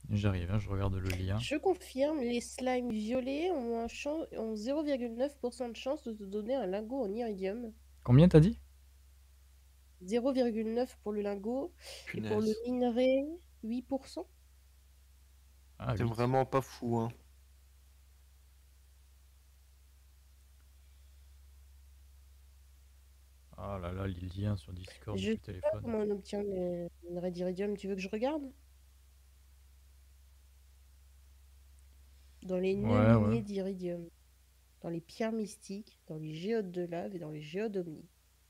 J'arrive, hein, je regarde le lien. Je confirme, les slimes violets ont 0,9% de chance de te donner un lingot en iridium. Combien t'as dit? 0,9 pour le lingot. Et pour le Punaise. minerai, 8%. Ah, C'est 8. vraiment pas fou, hein. Ah là là, les liens sur Discord Je depuis sais le pas téléphone. comment on obtient les minerais d'iridium. Tu veux que je regarde? Dans les nœuds Ouais, ouais. miniers d'iridium, dans les pierres mystiques, dans les géodes de lave et dans les géodes omni.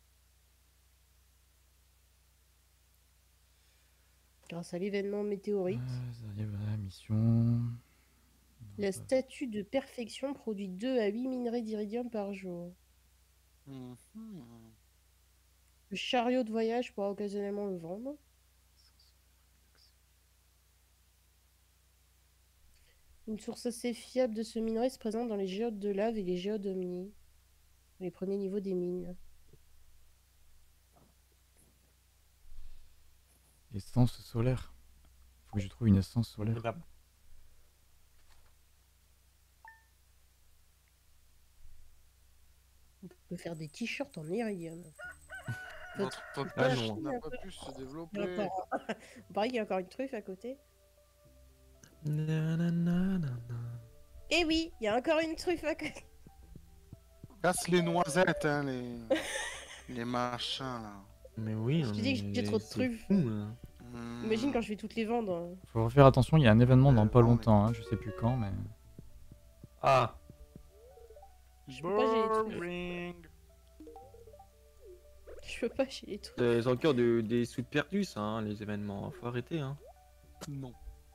Grâce à l'événement météorite, Ça y est, voilà, mission. la statue de perfection produit 2 à 8 minerais d'iridium par jour. Mhm. Le chariot de voyage pourra occasionnellement le vendre. Une source assez fiable de ce minerai se présente dans les géodes de lave et les géodes omni, les premiers niveaux des mines. Essence solaire. Faut que je trouve une essence solaire. On peut faire des t-shirts en iridium. Notre Ah pêche non. n'a pas pu se Il y a développer. encore... Pareil, il y a encore une truffe à côté. Nananana. Eh oui, il y a encore une truffe à côté. Casse les noisettes, hein, les machins là. Mais oui, Je non, te dis que j'ai mais trop de c'est truffes. fou, hein. Imagine quand je vais toutes les vendre. Faut faire attention, il y a un événement dans pas non, longtemps, hein, je sais plus quand, mais. Ah, Je peux pas, j'ai les truffes. Boring. Je peux pas, j'ai les truffes. c'est encore des sous perdus, ça, hein, les événements. Faut arrêter, hein. Non.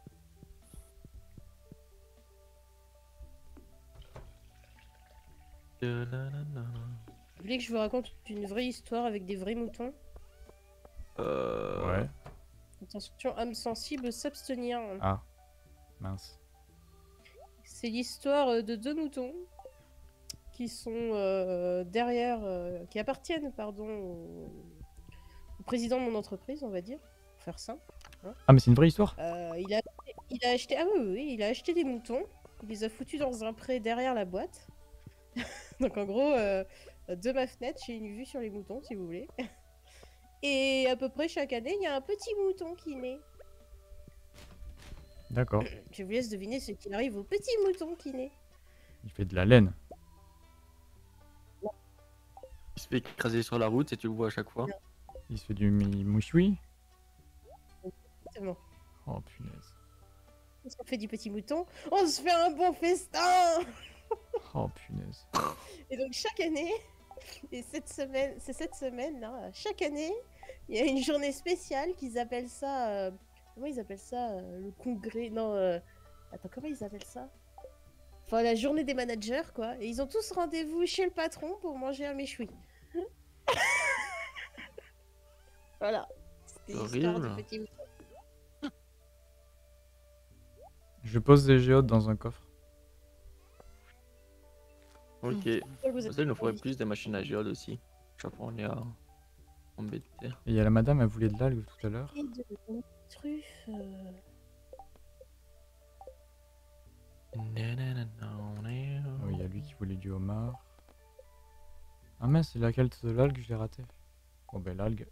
Nanana. Vous voulez que je vous raconte une vraie histoire avec des vrais moutons? Ouais. Attention, âme sensible, s'abstenir. Ah. Mince. C'est l'histoire de deux moutons qui sont derrière, qui appartiennent, pardon, au président de mon entreprise, on va dire, pour faire simple. Ah, mais c'est une vraie histoire? Il a acheté, ah oui, oui, oui, il a acheté des moutons, il les a foutus dans un pré derrière la boîte. Donc en gros, de ma fenêtre, j'ai une vue sur les moutons, si vous voulez. Et à peu près chaque année, il y a un petit mouton qui naît. D'accord. Je vous laisse deviner ce qui arrive au petit mouton qui naît. Il fait de la laine. Il se fait écraser sur la route et tu le vois à chaque fois. Il se fait du mouchoui. Exactement. Oh punaise. Qu'est-ce qu'on fait du petit mouton? On se fait un bon festin! Oh punaise. Et donc chaque année, et cette semaine là, chaque année, il y a une journée spéciale qu'ils appellent ça, comment ils appellent ça, le congrès, non, attends, comment ils appellent ça? Enfin, la journée des managers, quoi. Et ils ont tous rendez-vous chez le patron pour manger un méchoui. Voilà. C'était l'histoire du Horrible. petit mouton. Je pose des géodes dans un coffre. Ok. Pourquoi vous êtes Ça, il nous pas faudrait envie plus de machines à géode aussi. Chaque fois, on est à embêter. Et il y a la madame, elle voulait de l'algue tout à l'heure. Et de truffes. Oh, il y a lui qui voulait du homard. Ah mince, c'est laquelle de l'algue, je l'ai raté. Bon ben l'algue.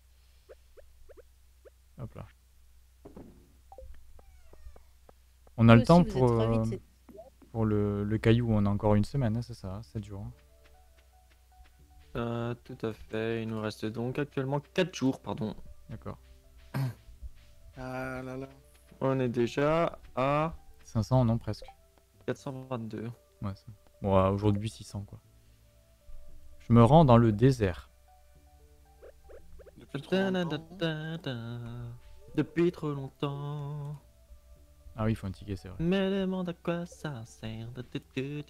Hop là. On a Vous le temps aussi, vous êtes ravis de cette- pour le caillou, on a encore une semaine, hein, c'est ça, 7 jours. Hein. Tout à fait. Il nous reste donc actuellement 4 jours, pardon. D'accord. Ah là là. On est déjà à 500, non presque. 422. Ouais, ça. Bon, aujourd'hui 600 quoi. Je me rends dans le désert. Depuis trop longtemps. Depuis trop longtemps. Ah oui, il faut un ticket, c'est vrai. Mais demande à quoi ça sert. Je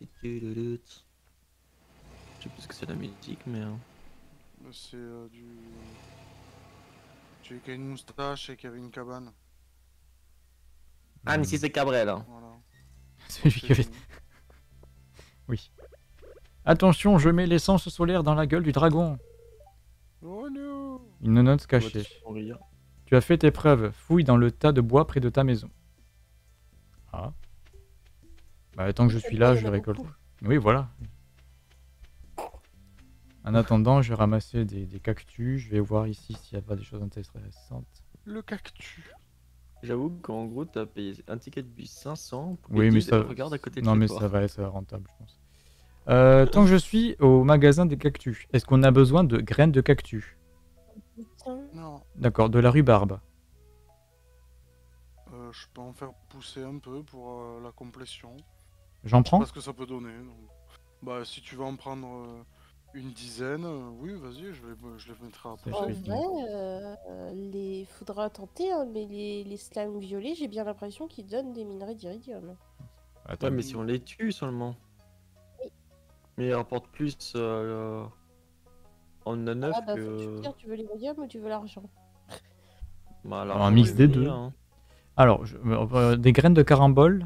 sais plus ce que c'est la musique, mais. C'est du. Celui qui a une moustache et qui avait une cabane. Ah, mais si c'est Cabrel. Hein. Voilà. Celui qui avait... tout. Oui. Attention, je mets l'essence solaire dans la gueule du dragon. Oh non. Une note On va cachée. tous mourir. Tu as fait tes preuves. Fouille dans le tas de bois près de ta maison. Ah. Bah, tant que je suis là, je récolte. Oui, voilà. En attendant, je vais ramasser des cactus. Je vais voir ici s'il n'y a pas des choses intéressantes. Le cactus. J'avoue qu'en gros, t'as payé un ticket de bus 500 pour Oui, qu'ils mais disent, ça. regarde à côté de Non, chez mais toi. ça va être rentable, je pense. Tant que je suis au magasin des cactus, est-ce qu'on a besoin de graines de cactus? Putain. Non, D'accord, de la rhubarbe. je peux en faire pousser un peu pour la complétion. J'en Je sais prends? pas ce que ça peut donner. Donc. Bah, si tu veux en prendre une dizaine, oui, vas-y, je les mettrai après. C'est En chouette. vrai, faudra tenter, hein, mais les slimes violets, j'ai bien l'impression qu'ils donnent des minerais d'iridium. Attends, Ouais, mais si on les tue seulement. Oui. Mais ils rapportent plus en 9 Ah bah faut que. te dire, tu veux l'iridium ou tu veux l'argent? Bah, Alors, un l'argent, mix j'aime des bien, deux. hein. Alors, des graines de carambole.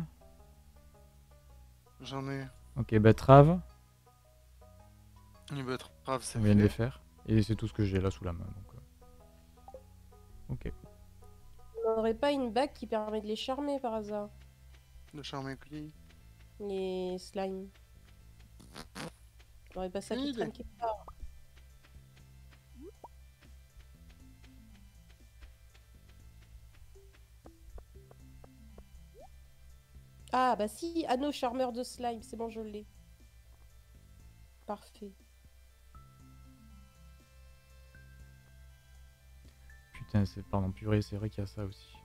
J'en ai Ok, betterave. une betterave, c'est On vient de les fait. faire. Et c'est tout ce que j'ai là sous la main. Donc, ok. On n'aurait pas une bague qui permet de les charmer par hasard, Le charme qui. les slimes. On n'aurait pas ça qui Idée. traîne quelque part. Ah bah si, anneau charmeur de slime, c'est bon, je l'ai. Parfait. Putain, c'est pardon, purée, c'est vrai qu'il y a ça aussi.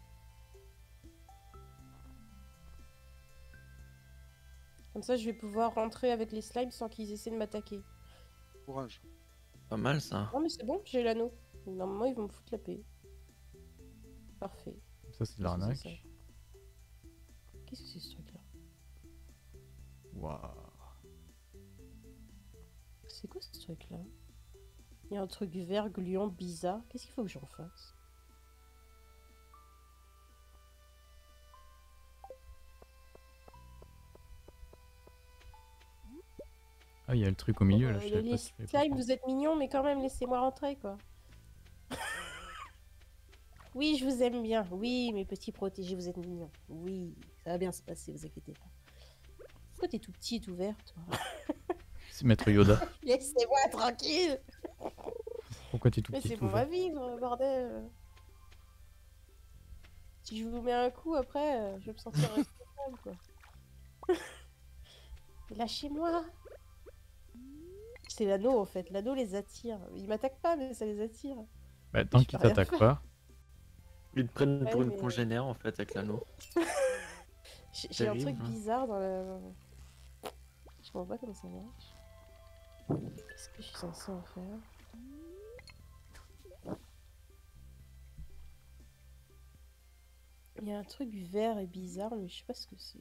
Comme ça, je vais pouvoir rentrer avec les slimes sans qu'ils essaient de m'attaquer. Courage. Pas mal ça. Non mais c'est bon, j'ai l'anneau. Normalement, ils vont me foutre la paix. Parfait. Ça, c'est de Qu'est-ce que c'est, l'arnaque. ça Qu'est-ce que c'est ce truc-là? Waouh. C'est quoi ce truc-là? Il y a un truc vert gluant bizarre. Qu'est-ce qu'il faut que j'en fasse? Ah, il y a le truc au milieu là. Je savais Les pas si je savais pas slimes, vous êtes mignons, mais quand même, laissez-moi rentrer, quoi. Oui, je vous aime bien. Oui, mes petits protégés, vous êtes mignons. Oui, ça va bien se passer, vous inquiétez pas. Pourquoi t'es tout petit et tout vert, toi? C'est Maître Yoda. Laissez-moi tranquille! Pourquoi tu es tout Mais petit c'est tout bon à vert? vivre, bordel! Si je vous mets un coup après, je vais me sentir responsable, quoi. Lâchez-moi! C'est l'anneau en fait, l'anneau les attire. Ils m'attaquent pas, mais ça les attire. Bah, tant je qu'ils peux rien t'attaquent faire. pas. Ils te prennent Ouais, pour une mais- congénère en fait avec l'anneau. J'ai un Terrible, truc hein. bizarre dans la. Je comprends pas comment ça marche. Qu'est-ce que je suis censée en faire? Il y a un truc vert et bizarre, mais je sais pas ce que c'est.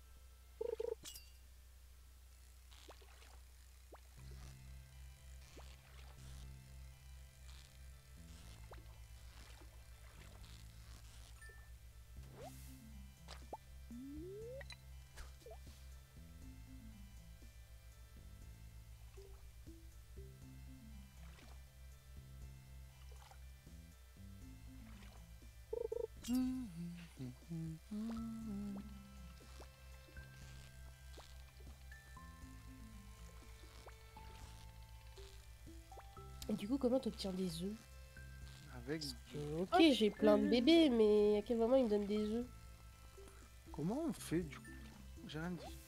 Et du coup, comment t'obtiens des œufs? Avec. Ok, j'ai plein de bébés, mais à quel moment ils me donnent des œufs? Comment on fait du coup? J'ai rien dit.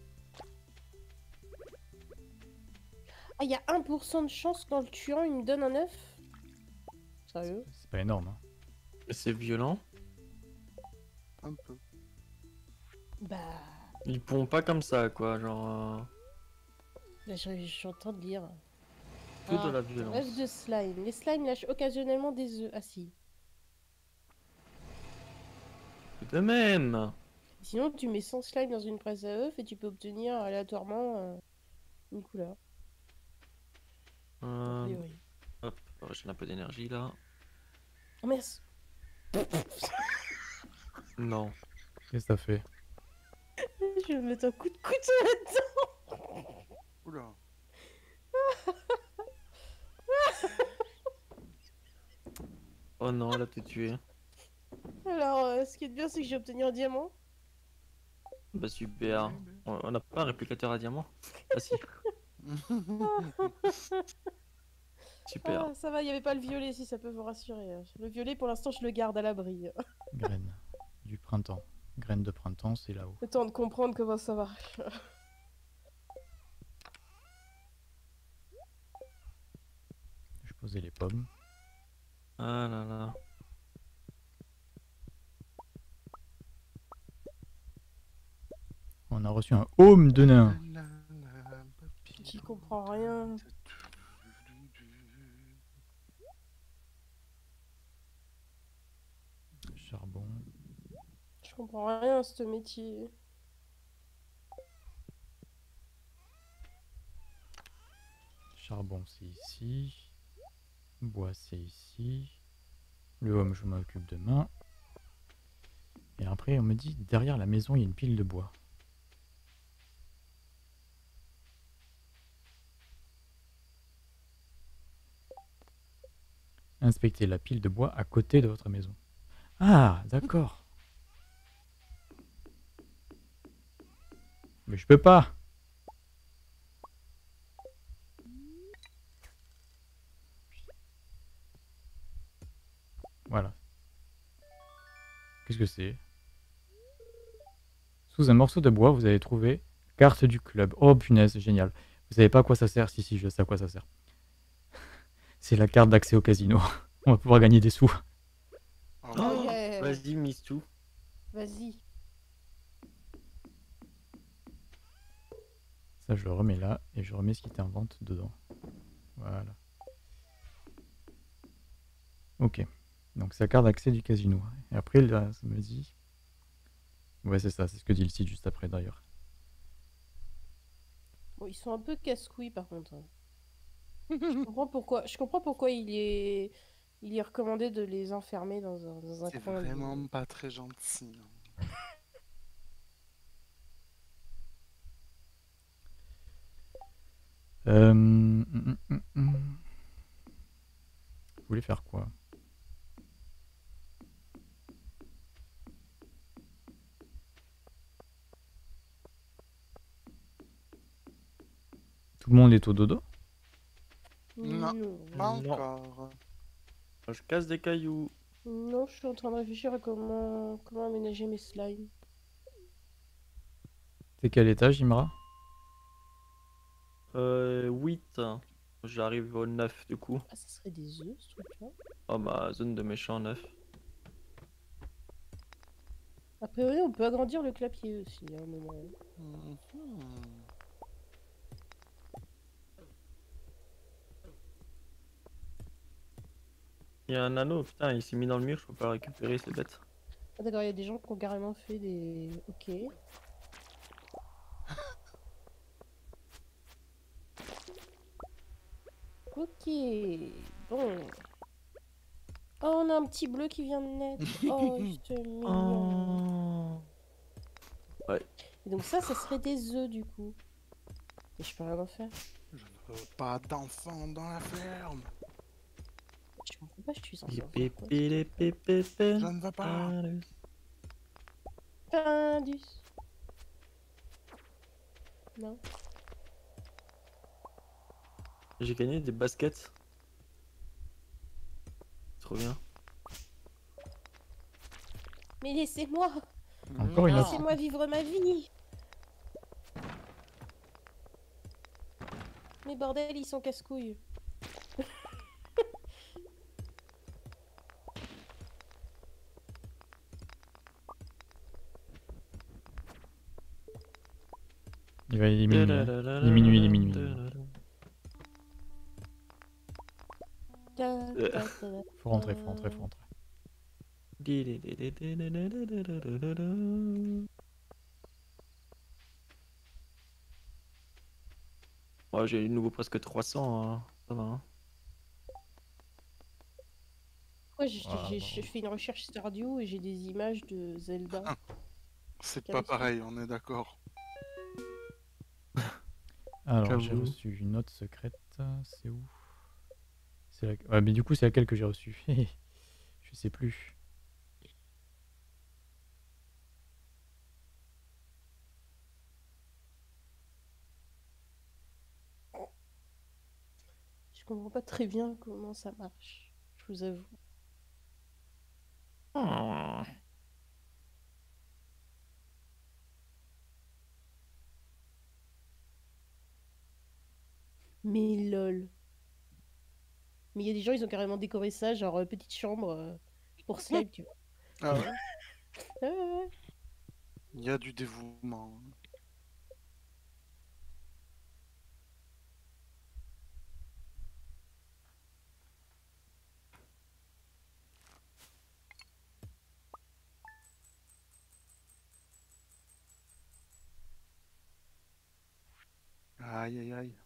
Ah, il y a 1% de chance qu'en le tuant, il me donne un œuf? Sérieux? C'est pas énorme. Hein. C'est violent. Un peu. Bah, Ils pondent pas comme ça quoi, genre là, je suis en train de lire. que de la œuf violence. de slime. Les slimes lâchent occasionnellement des œufs. Ah si. De même. Sinon, tu mets 100 slimes dans une presse à œufs et tu peux obtenir aléatoirement une couleur. A Euh, priori. hop, j'ai un peu d'énergie là. Oh mince! Non. Qu'est-ce que ça fait? Je vais me mettre un coup de couteau là-dedans! Oula. Oh non, elle a tout tué. Alors, ce qui est bien, c'est que j'ai obtenu un diamant. Bah super. On n'a pas un réplicateur à diamant? Ah si, super. Ah, ça va, il n'y avait pas le violet si ça peut vous rassurer. Le violet, pour l'instant, je le garde à l'abri. Graines du printemps. Graines de printemps, c'est là-haut. Le temps de comprendre comment ça marche. Je posais les pommes. Ah là là. On a reçu un home de nain. J'y comprends rien. Charbon. Je comprends rien à ce métier. Charbon, c'est ici. Bois, c'est ici. Le home, je m'occupe demain. Et après, on me dit, derrière la maison, il y a une pile de bois. Inspectez la pile de bois à côté de votre maison. Ah, d'accord. Mais je peux pas. Voilà. Qu'est-ce que c'est? Sous un morceau de bois, vous avez trouvé carte du club. Oh punaise, génial. Vous savez pas à quoi ça sert? Si, je sais à quoi ça sert. C'est la carte d'accès au casino. On va pouvoir gagner des sous. Ah Oh ouais. yeah. Vas-y, mise tout. Vas-y. Ça, je le remets là et je remets ce qui était en vente dedans. Voilà. Ok. Donc, c'est la carte d'accès du casino. Et après, là, ça me dit... Ouais, c'est ça. C'est ce que dit le site juste après, d'ailleurs. Bon, ils sont un peu casse-couilles par contre. Je comprends pourquoi il est recommandé de les enfermer dans un C'est coin. vraiment pas très gentil. Hein. Vous voulez faire quoi? Tout le monde est au dodo? Non. Pas Non. encore. Je casse des cailloux. Non, je suis en train de réfléchir à comment aménager mes slimes. C'est quel étage, Imra? 8. J'arrive au 9 du coup. Ah, ça serait des œufs, ce truc-là. Oh ma zone de méchant 9. A priori, on peut agrandir le clapier aussi à un moment. Mhm. Il y a un anneau, putain, il s'est mis dans le mur, je peux pas le récupérer, c'est bête. Ah d'accord, il y a des gens qui ont carrément fait des... Ok. Ok. Bon. Oh, on a un petit bleu qui vient de naître. Oh, c'est mignon. Oh. Et donc ça serait des œufs du coup. Et je peux rien en faire. Je ne veux pas d'enfants dans la ferme. Je comprends pas, je suis censée en Pépé, faire quoi. pépé, Je ne veux pas. Indus. Non. J'ai gagné des baskets. Trop bien. Mais laissez-moi. Encore une autre. Laissez-moi vivre ma vie. Mais bordel, ils sont casse-couilles. Il est minuit. Hein. Il est minuit, il est minuit. Faut rentrer, faut rentrer, faut rentrer. Ouais, j'ai eu nouveau presque 300, hein. Ça va. Hein. Ouais, Voilà, j'ai fait une recherche Stardew et j'ai des images de Zelda. C'est pas pareil, on est d'accord. Alors, j'ai J'avoue. reçu une note secrète. C'est où? C'est la... Ouais, mais du coup, c'est laquelle que j'ai reçue? Je sais plus. Je comprends pas très bien comment ça marche, je vous avoue. Oh. Mais lol. Mais il y a des gens, ils ont carrément décoré ça, genre petite chambre pour slime, tu vois. Ah ouais? Ouais, ouais, ouais. Il y a du dévouement. Aïe aïe aïe.